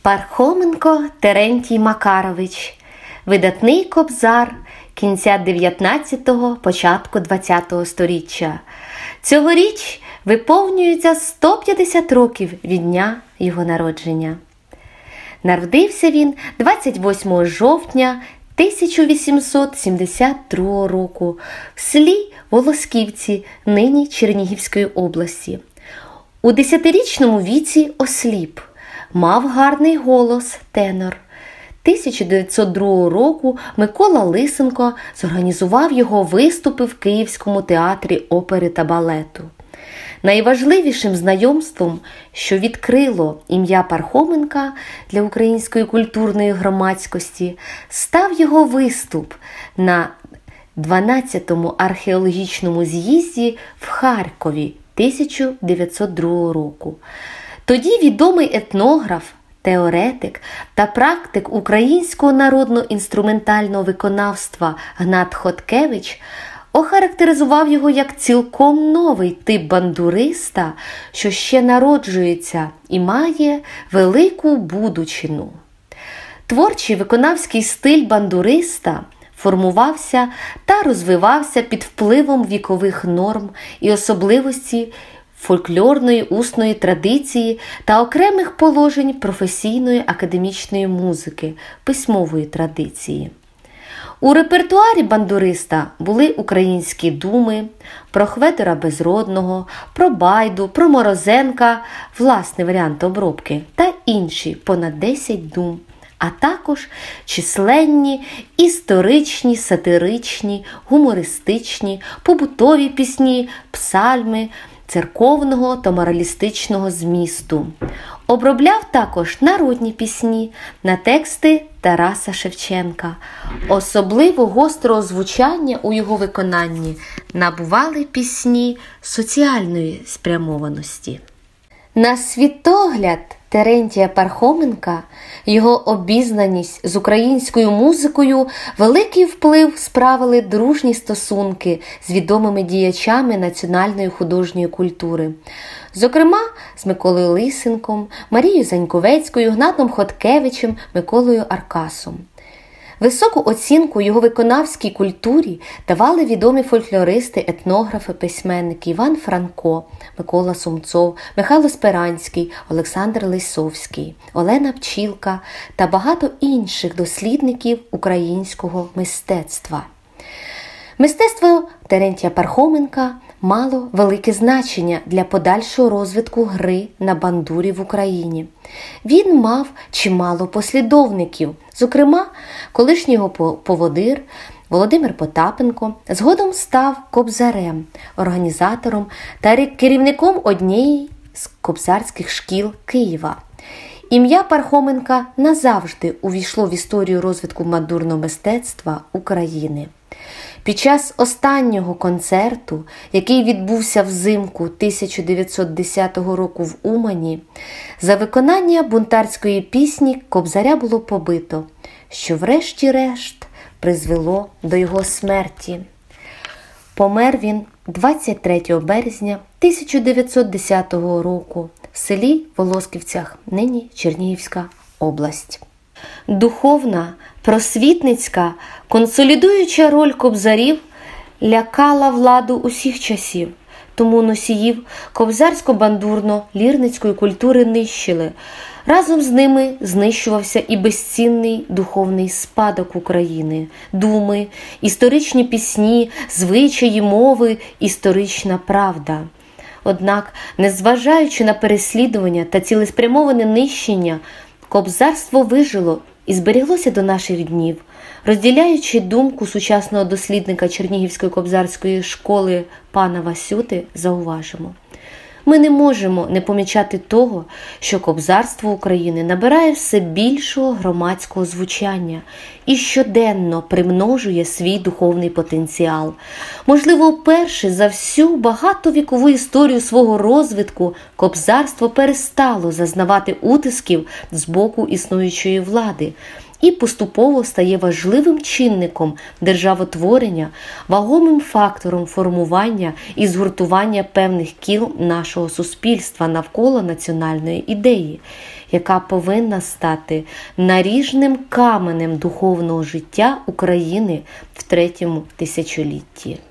Пархоменко Терентій Макарович, видатний кобзар кінця 19-го, початку 20-го сторіччя. Цьогоріч виповнюється 150 років від дня його народження. Народився він 28 жовтня 1872 року в селі Волосківці, нині Чернігівської області. У 10-річному віці осліп, мав гарний голос, тенор. 1902 року Микола Лисенко зорганізував його виступи в Київському театрі опери та балету. Найважливішим знайомством, що відкрило ім'я Пархоменка для української культурної громадськості, став його виступ на 12-му археологічному з'їзді в Харкові 1902 року. Тоді відомий етнограф, теоретик та практик українського народно-інструментального виконавства Гнат Хоткевич охарактеризував його як цілком новий тип бандуриста, що ще народжується і має велику будучину. Творчий виконавський стиль бандуриста формувався та розвивався під впливом вікових норм і особливості фольклорної усної традиції та окремих положень професійної академічної музики, письмової традиції. У репертуарі бандуриста були українські думи, про Хведора Безродного, про Байду, про Морозенка, власний варіант обробки та інші понад 10 дум, а також численні історичні, сатиричні, гумористичні, побутові пісні, псальми, церковного та моралістичного змісту. Обробляв також народні пісні на тексти Тараса Шевченка. Особливо гострого звучання у його виконанні набували пісні соціальної спрямованості. На світогляд Терентія Пархоменка, його обізнаність з українською музикою великий вплив справили дружні стосунки з відомими діячами національної художньої культури. Зокрема, з Миколою Лисенком, Марією Заньковецькою, Гнатом Хоткевичем, Миколою Аркасом. Високу оцінку його виконавській культурі давали відомі фольклористи, етнографи, письменники Іван Франко, Микола Сумцов, Михайло Спиранський, Олександр Лисовський, Олена Пчілка та багато інших дослідників українського мистецтва. Мистецтво Терентія Пархоменка мало велике значення для подальшого розвитку гри на бандурі в Україні. Він мав чимало послідовників, зокрема, колишній його поводир Володимир Потапенко згодом став кобзарем, організатором та керівником однієї з кобзарських шкіл Києва. Ім'я Пархоменка назавжди увійшло в історію розвитку бандурного мистецтва України. Під час останнього концерту, який відбувся взимку 1910 року в Умані, за виконання бунтарської пісні кобзаря було побито, що врешті-решт призвело до його смерті. Помер він 23 березня 1910 року в селі Волосківцях, нині Чернігівська область. Духовна, просвітницька, консолідуюча роль кобзарів лякала владу усіх часів, тому носіїв кобзарсько-бандурно-лірницької культури нищили. Разом з ними знищувався і безцінний духовний спадок України, думи, історичні пісні, звичаї, мови, історична правда. Однак, незважаючи на переслідування та цілеспрямоване нищення, кобзарство вижило і зберіглося до наших днів. Розділяючи думку сучасного дослідника Чернігівської кобзарської школи пана Васюти, зауважимо: ми не можемо не помічати того, що кобзарство України набирає все більшого громадського звучання і щоденно примножує свій духовний потенціал. Можливо, вперше за всю багатовікову історію свого розвитку кобзарство перестало зазнавати утисків з боку існуючої влади, і поступово стає важливим чинником державотворення, вагомим фактором формування і згуртування певних кіл нашого суспільства навколо національної ідеї, яка повинна стати наріжним каменем духовного життя України в третьому тисячолітті.